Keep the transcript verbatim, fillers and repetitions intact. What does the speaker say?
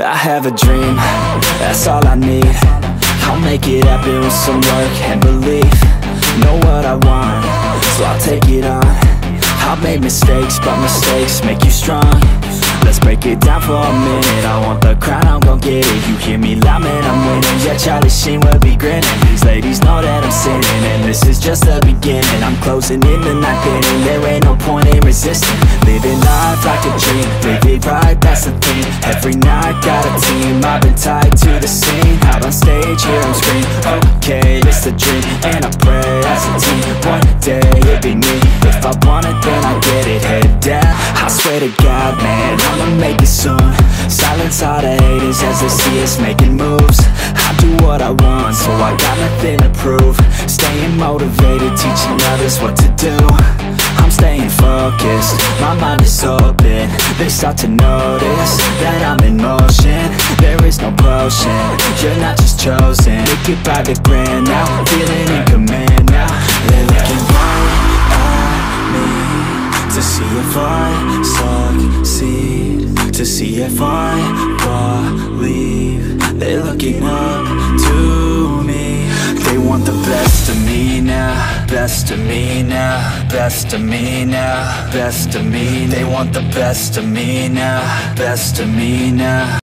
I have a dream, that's all I need. I'll make it happen with some work and belief. Know what I want, so I'll take it on. I've made mistakes, but mistakes make you strong. Let's break it down for a minute. I want the crown, I'm gon' get it. You hear me loud, man, I'm winning. Yeah, Charlie Sheen will be grinning. These ladies know that I'm sinning, and this is just the beginning. I'm closing in the night inning. There ain't no point in resisting. Living life like a dream, live it right, that's the thing. Every night, got a team, I've been tied to the scene. Out on stage, hear them scream, okay, this a dream. And I pray as a team, one day it'll be me. If I want it, then I get it, head down. I swear to God, man, I'ma make it soon. Silence all the haters as they see us making moves. I do what I want, so I got nothing to prove. Staying motivated, teaching others what to do. I'm staying focused, my mind is open. They start to notice that I'm in motion. There is no potion, you're not just chosen. Make it by the grand now, feeling in command now. They're looking right at me to see if I succeed, to see if I believe. They're looking up to me. They want the best of me now, best of me now, best of me now, best of me. They want the best of me now, best of me now.